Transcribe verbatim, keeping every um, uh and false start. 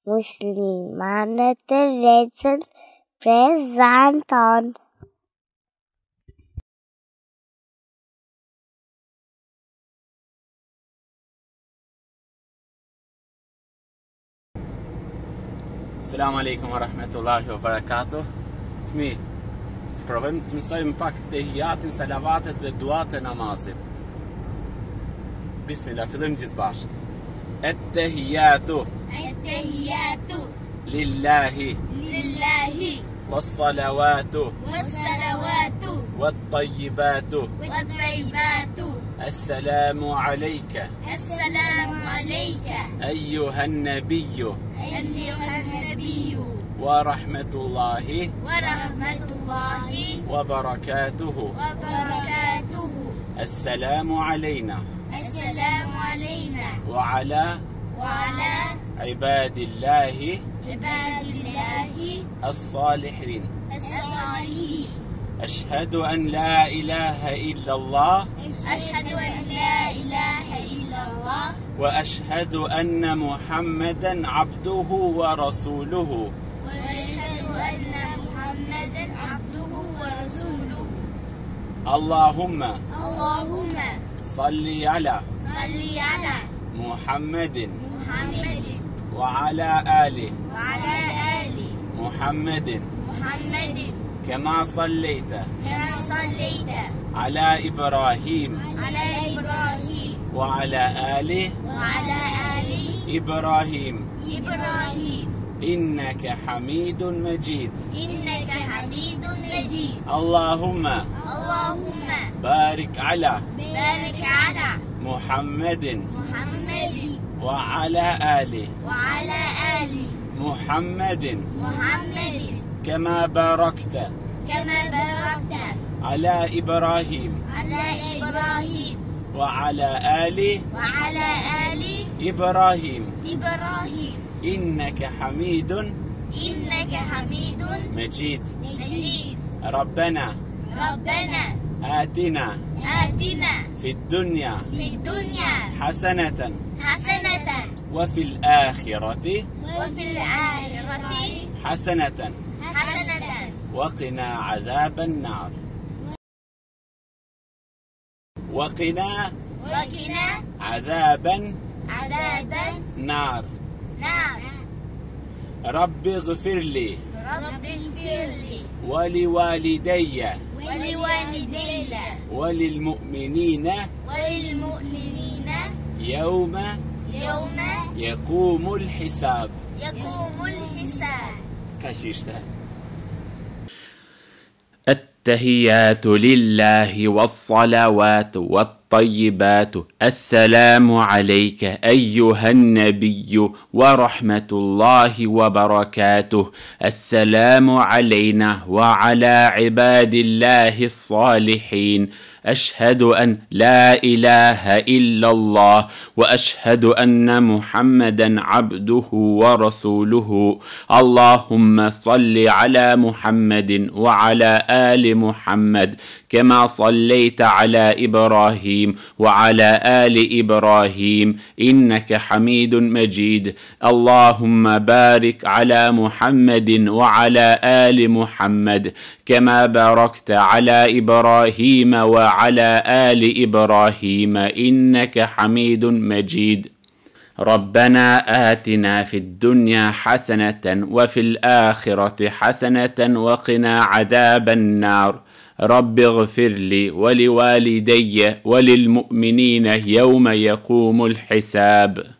muslimane weten presentan. Selamu alaikum wa rahmetullahi wa barakatuh. Fëmi, të provojmë të mësojmë pak tehijatin, salavatet dhe duat e namazit. Bismillah, fillojmë gjithë bashkë. At-tahiyatu At-tahiyatu lillahi lillahi was-salawatu was-salawatu wat-tayyibatu wat-tayyibatu. Assalamu alayka Assalamu alayka ayyuhan nabiyyu ayyuhan nabiyyu wa rahmatullahi wa rahmatullahi wa barakatuhu. wa barakatuhu. Assalamu alayna Assalamu alayna wa ala wa ala ibadillahi ibadillahi as-salihin. as-salihin. أشهد أن لا إله إلا الله أشهد أن لا إله إلا الله وأشهد أن محمدا عبده ورسوله. وأشهد أن محمدا عبده ورسوله. اللهم اللهم صل على صل على محمد محمد وعلى آل وعلى آل محمد محمد كما صليت كما صليت على إبراهيم على إبراهيم وعلى آل وعلى آل إبراهيم إبراهيم إنك حميد مجيد. إنك حميد مجيد. اللهم اللهم بارك على بارك على محمد محمد وعلى آل وعلى آل محمد محمد كما باركت كما باركت على إبراهيم على إبراهيم وعلى آل وعلى آل إبراهيم إبراهيم إنك حميد إنك حميد مجيد. مجيد. ربنا ربنا آتنا آتنا في الدنيا في الدنيا حسنة حسنة وفي الآخرة وفي الآخرة حسنة حسنة وقنا عذاب النار. وقنا وقنا عذاب عذاب النار. النار. رب اغفر لي رب اغفر لي ولوالدي ولوالدي وللمؤمنين وللمؤمنين يوم يوم يقوم الحساب. يقوم الحساب. كشيشته. التحيات لله والصلوات والطيبات. السلام عليك أيها النبي ورحمة الله وبركاته. السلام علينا وعلى عباد الله الصالحين. أشهد أن لا إله إلا الله وأشهد أن محمدا عبده ورسوله. اللهم صل على محمد وعلى آل محمد كما صليت على إبراهيم وعلى آل إبراهيم إنك حميد مجيد. اللهم بارك على محمد وعلى آل محمد كما باركت على إبراهيم وعلى آل إبراهيم إنك حميد مجيد. ربنا آتنا في الدنيا حسنة وفي الآخرة حسنة وقنا عذاب النار. رب اغفر لي ولوالدي وللمؤمنين يوم يقوم الحساب.